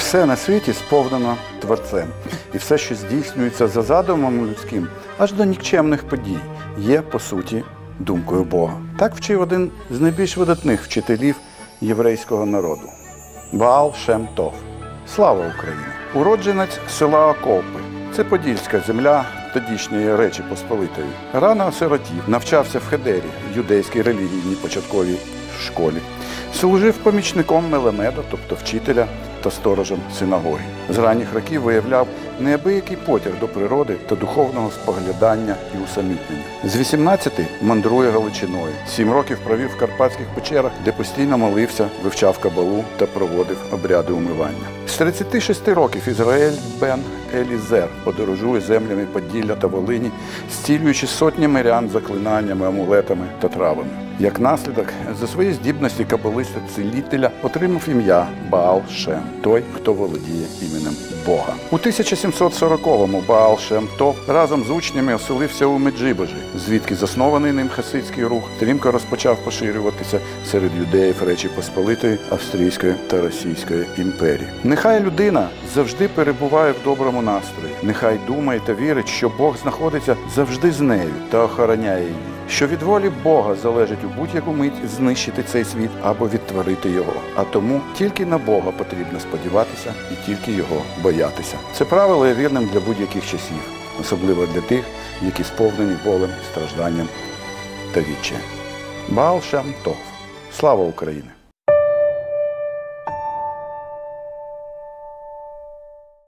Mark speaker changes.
Speaker 1: Все на світі сповнено Творцем. І все, що здійснюється за задумом людським, аж до нікчемних подій, є, по суті, думкою Бога. Так вчив один з найбільш видатних вчителів єврейського народу – Баал Шем Тов. Слава Україні! Уродженець села Окопи. Це Подільська земля тодішньої Речі Посполитої. Рано осиротів, навчався в Хедері, юдейській релігійній початковій школі. Служив помічником Мелемеда, тобто вчителя та сторожем синагоги. З ранніх років виявляв неабиякий потяг до природи та духовного споглядання і усамітнення. З 18 мандрує Галичиною. 7 років провів в Карпатських печерах, де постійно молився, вивчав кабалу та проводив обряди умивання. З 36 років Ізраїль бен Елізер подорожує землями Поділля та Волині, зцілюючи сотні мирян заклинаннями, амулетами та травами. Як наслідок, за свої здібності кабалиста-цілителя отримав ім'я Баал Шем, той, хто володіє іменем Бога. У 1740-му Баал Шем Тов разом з учнями оселився у Меджибожі, звідки заснований ним хасидський рух стрімко розпочав поширюватися серед юдеїв Речі Посполитої, Австрійської та Російської імперії. Нехай людина завжди перебуває в доброму настрої, нехай думає та вірить, що Бог знаходиться завжди з нею та охороняє її, що від волі Бога залежить у будь-яку мить знищити цей світ або відтворити його. А тому тільки на Бога потрібно сподіватися і тільки його боятися. Це правило є вірним для будь-яких часів, особливо для тих, які сповнені болем, стражданням та відчаєм. Баал Шем Тов. Слава Україні!